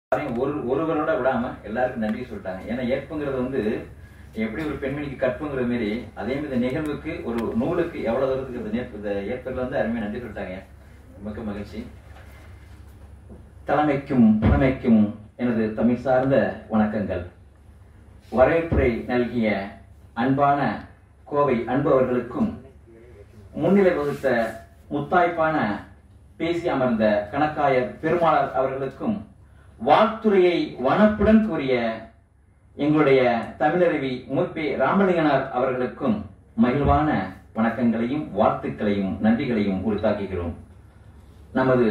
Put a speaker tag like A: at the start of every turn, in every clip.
A: ஒருவரோட விடாம எல்லாருக்கும் நன்றி சொல்லிட்டாங்க. ஏன்னா ஏற்புங்கிறது எப்படி ஒரு பெண்மணிக்கு கற்புங்கிற மாதிரி அதே மாதிரி நிகழ்வுக்கு ஒரு நூலுக்கு எவ்வளவு தூரத்துக்கு ஏற்புகள் அருமையா நன்றி சொல்லிட்டாங்க. மிக்க மகிழ்ச்சி. தலைமைக்கும் புலமைக்கும் எனது தமிழ் சார்ந்த வணக்கங்கள். வரவேற்புரை நல்கிய அன்பான கோவை அன்பு அவர்களுக்கும், முன்னிலை வகுத்த முத்தாய்ப்பான பேசி அமர்ந்த கணக்காயர் பெருமாளர் அவர்களுக்கும், வாழ்த்துறையை வனப்புடன் கூறிய எங்களுடைய தமிழருவி மூப்பே ராமலிங்கனார் அவர்களுக்கும் மகிழ்வான வணக்கங்களையும் வாழ்த்துக்களையும் நன்றிகளையும் உரித்தாக்குகிறோம். நமது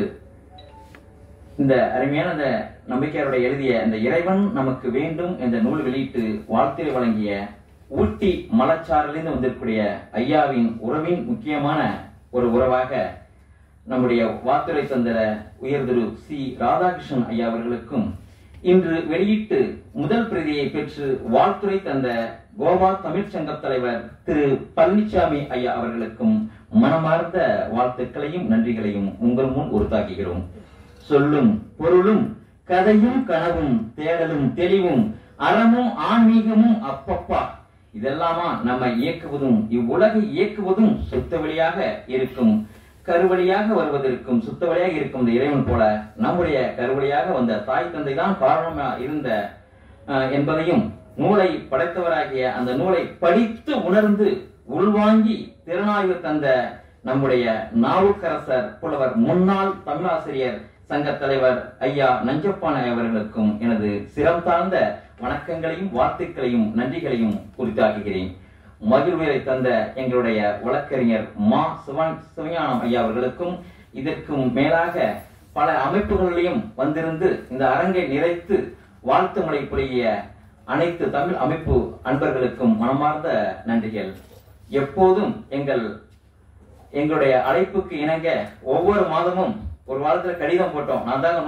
A: இந்த அருமையான இந்த நம்பிக்கையாருடைய எழுதிய இந்த இறைவன் நமக்கு வேண்டும் என்ற நூல் வெளியிட்டு வாழ்த்துரை வழங்கிய ஊட்டி மலச்சாரிலிருந்து வந்திருக்கூடிய ஐயாவின் உறவின் முக்கியமான ஒரு உறவாக நம்முடைய வாத்துரை தந்திர உயர் திரு சி ராதாகிருஷ்ணன் ஐயா அவர்களுக்கும், இன்று வெளியிட்டு முதல் பிரதியை பெற்று வாழ்த்துரை தந்த கோவா தமிழ்ச்சங்க தலைவர் திரு பழனிசாமி ஐயா அவர்களுக்கும் மனமார்ந்த வாழ்த்துக்களையும் நன்றிகளையும் உங்கள் முன் உறுத்தாக்குகிறோம். சொல்லும் பொருளும் கதையும் கனவும் தேடலும் தெளிவும் அறமும் ஆன்மீகமும் அப்பப்பா இதெல்லாமா நம்ம இயக்குவதும் இவ்வுலகை இயக்குவதும் சுத்த வழியாக இருக்கும், கருவழியாக வருவதற்கும் சுத்த வழியாக இருக்கும் இந்த இறைவன் போல நம்முடைய கருவழியாக வந்த தாய் தந்தை தான் காரணமா இருந்த என்பதையும், நூலை படைத்தவராகிய அந்த நூலை படித்து உணர்ந்து உள்வாங்கி திறனாய்வு தந்த நம்முடைய நாவுக்கரசர் புலவர் முன்னாள் தமிழாசிரியர் சங்க தலைவர் ஐயா நஞ்சப்பான அவர்களுக்கும் எனது சிரம் தாழ்ந்த வணக்கங்களையும் வாழ்த்துக்களையும் நன்றிகளையும் குறித்தாக்குகிறேன். மகிழ்வுரை தந்த எங்களுடைய வழக்கறிஞர் மா சிவஞானம் ஐயா அவர்களுக்கும், இதற்கும் மேலாக பல அமைப்புகளிலும் வந்திருந்து இந்த அரங்கை நிறைத்து வாழ்த்து மொழி புரிய அனைத்து தமிழ் அமைப்பு அன்பர்களுக்கும் மனமார்ந்த நன்றிகள். எப்போதும் எங்களுடைய அழைப்புக்கு இணங்க ஒவ்வொரு மாதமும் ஒரு வாரத்துல கடிதம் போட்டோம். நான் தாங்க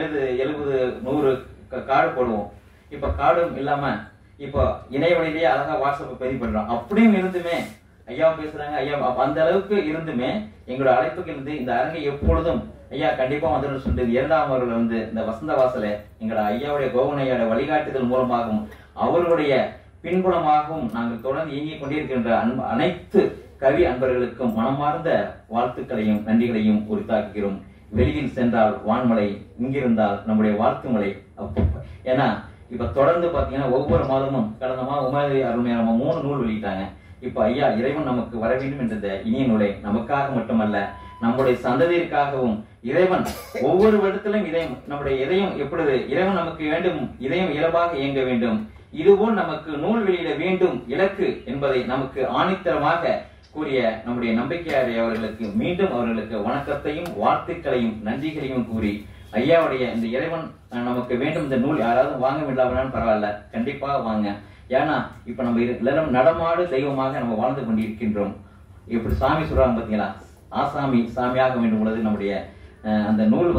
A: 100 கார்டு போடுவோம். இப்ப கார்டும் இல்லாம இப்போ இணையவழியிலேயே அழகா வாட்ஸ்அப் பதிவு பண்றோம். அப்படியும் இருந்துமே ஐயா பேசுறாங்க, ஐயா அந்த அளவுக்கு இருந்துமே எங்களோட அழைப்புக்கு இருந்து இந்த அரங்கை எப்பொழுதும் ஐயா கண்டிப்பா வந்துடும் சொல்லிட்டு இரண்டாம் அவர்கள் இந்த வசந்த வாசல எங்களோட ஐயாவுடைய கோவனையோட வழிகாட்டுதல் மூலமாகவும் அவர்களுடைய பின்புலமாகவும் நாங்கள் தொடர்ந்து இயங்கிக் கொண்டிருக்கின்ற அனைத்து கவி அன்பர்களுக்கும் மனமார்ந்த வாழ்த்துக்களையும் நன்றிகளையும் உரித்தாக்குகிறோம். வெளியில் சென்றால் வான்மலை, இங்கிருந்தால் நம்முடைய வாழ்த்து மலை. ஏன்னா இப்ப தொடர்ந்து பாத்தீங்கன்னா ஒவ்வொரு மாதமும் கடந்த மாதம் உமாதி அருமையான 3 நூல் வெளியிட்டாங்க. இப்ப ஐயா இறைவன் நமக்கு வர வேண்டும் என்ற இனிய நூலை நமக்காக மட்டுமல்ல நம்முடைய சந்ததியிற்காகவும் இறைவன் ஒவ்வொரு இடத்திலும் நம்முடைய இதயம் எப்பொழுது இறைவன் நமக்கு வேண்டும், இதயம் இயல்பாக இயங்க வேண்டும், இதுபோல் நமக்கு நூல் வெளியிட வேண்டும் இலக்கு என்பதை நமக்கு ஆணித்தரமாக கூறிய நம்முடைய நம்பிக்கையாரை அவர்களுக்கு மீண்டும் அவர்களுக்கு வணக்கத்தையும் வாழ்த்துக்களையும் நன்றிகளையும் கூறி, ஐயாவுடைய இந்த இறைவன் நமக்கு வேண்டும் இந்த நூல் யாராவது வாங்க வேண்டாம் பரவாயில்ல, கண்டிப்பாக வாங்க. ஏன்னா இப்ப நம்ம எல்லாரும் நடமாடு தெய்வமாக நம்ம வாழ்ந்து கொண்டிருக்கின்றோம். இப்படி சாமி சொல்றாங்க பாத்தீங்களா, ஆசாமி சாமியாக வேண்டும் பொழுது நம்முடைய அந்த நூல்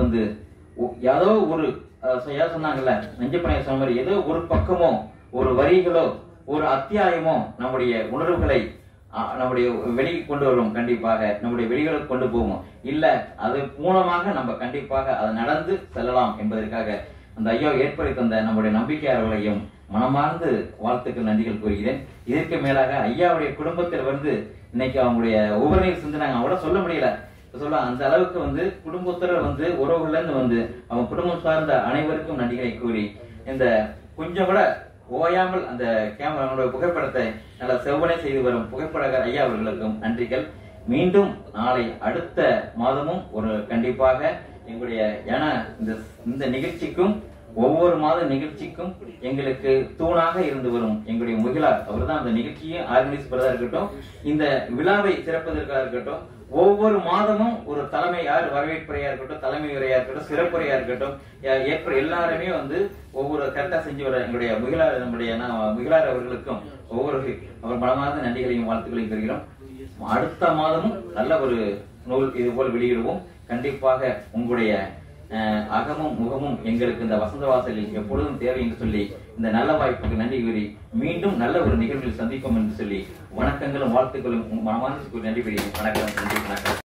A: ஏதோ ஒரு சொன்னாங்கல்ல நெஞ்சப்பனைய சொன்ன மாதிரி ஏதோ ஒரு பக்கமோ ஒரு வரிகளோ ஒரு அத்தியாயமோ நம்முடைய உணர்வுகளை நம்முடைய வெளியே கொண்டு வரும், கண்டிப்பாக நம்முடைய வெளிகளுக்கு கொண்டு போவோம். இல்ல அது மூலமாக நம்ம கண்டிப்பாக அதை நடந்து செல்லலாம் என்பதற்காக அந்த ஐயா ஏற்படுத்தி தந்த நம்முடைய நம்பிக்கையாளர்களையும் மனமார்ந்து வாழ்த்துக்கள் நன்றிகள் கூறுகிறேன். இதற்கு மேலாக ஐயாவுடைய குடும்பத்தில் இன்னைக்கு அவங்களுடைய ஒவ்வொரு சிந்தனாங்க அவங்கள சொல்ல முடியல சொல்ல அந்த அளவுக்கு குடும்பத்துல உறவுகள்ல இருந்து அவங்க குடும்பம் சார்ந்த அனைவருக்கும் நன்றிகளை கூறி, இந்த கொஞ்சம் கூட ஓயாமல் அந்த கேமரா புகைப்படத்தை நல்ல செவ்வனை செய்து வரும் புகைப்படகர் ஐயா அவர்களுக்கும் நன்றிகள். மீண்டும் நாளை அடுத்த மாதமும் ஒரு கண்டிப்பாக எங்களுடைய ஏன்னா இந்த நிகழ்ச்சிக்கும் ஒவ்வொரு மாத நிகழ்ச்சிக்கும் எங்களுக்கு தூணாக இருந்து வரும் எங்களுடைய முகிலார் அவர் தான் அந்த நிகழ்ச்சியை ஆர்கனைஸ் பண்ணதா இருக்கட்டும், இந்த விழாவை சிறப்பதற்காக இருக்கட்டும், ஒவ்வொரு மாதமும் ஒரு தலைமை யார் வரவேற்புரையா இருக்கட்டும், தலைமை உரையா இருக்கட்டும், சிறப்புரையா இருக்கட்டும், எல்லாருமே ஒவ்வொரு கரெக்டா செஞ்சு வர எங்களுடைய முகிலார் அவர்களுக்கும் அவர் மனமார்ந்த நன்றிகளையும் வாழ்த்துக்களையும் பெறுகிறோம். அடுத்த மாதமும் நல்ல ஒரு நூல் இது போல் வெளியிடுவோம். கண்டிப்பாக உங்களுடைய அகமும் முகமும் எங்களுக்கு இந்த வசந்த வாசலில் எப்பொழுதும் தேவை என்று சொல்லி இந்த நல்ல வாய்ப்புக்கு நன்றி கூறி மீண்டும் நல்ல ஒரு நிகழ்வில் சந்திப்போம் என்று சொல்லி வணக்கங்களும் வாழ்த்துக்களும் மனமார்ந்த நன்றி கூறி வணக்கம்.